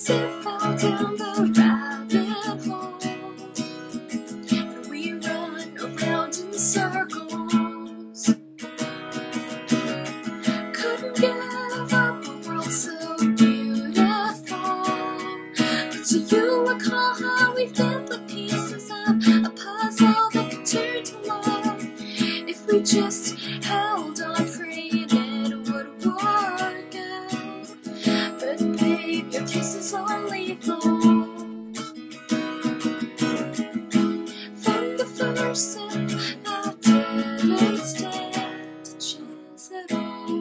and fall down the rabbit hole, and we run around in circles. Couldn't give up a world so beautiful, but do you recall how we fit the pieces of a puzzle that could turn to love if we just held on, praying it would work out? But babe, your kisses are lethal. From the first sip, I didn't stand a chance at all.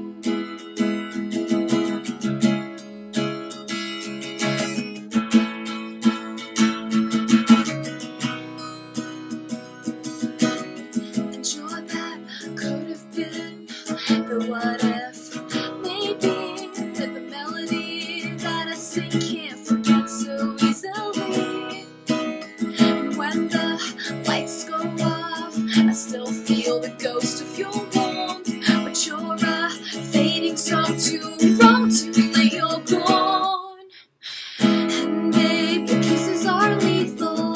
And sure, that could have been the what if, maybe the melody that I sing can't forget so easily. And when the lights go off, I still feel the ghost of your warmth, but you're a fading song too wrong to lay you're gone. And babe, your kisses are lethal.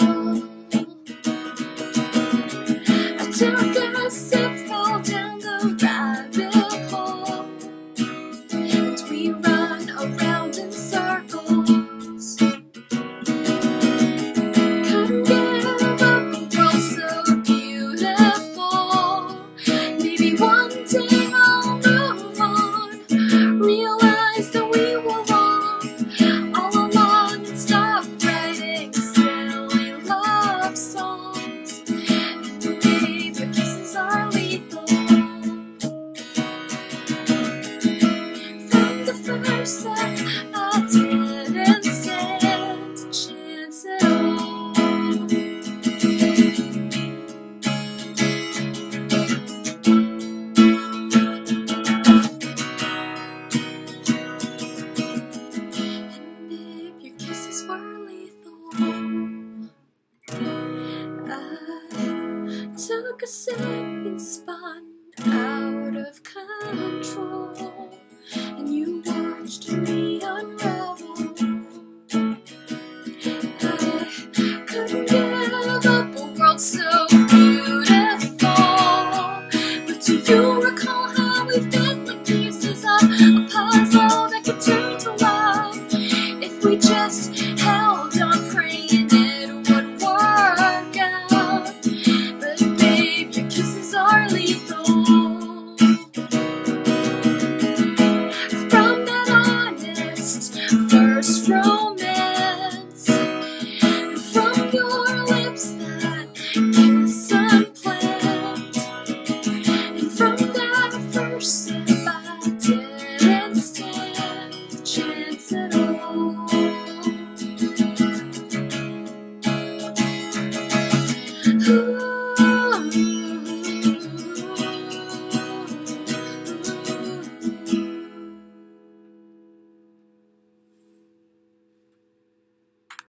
I took a sip, fell down the rabbit hole, and we run around in circles. Couldn't give up a world so beautiful. Maybe one day I'll move on, realize that we were wrong all along, and stop writing silly love songs. And babe, your kisses are lethal. From the first sip, I didn't stand a chance at all. And babe, your kisses were lethal. I took a sip and spun out of control, and you watched me unravel. I couldn't give up a world so beautiful, but do you recall how we fit the pieces of a puzzle that could turn to love if we just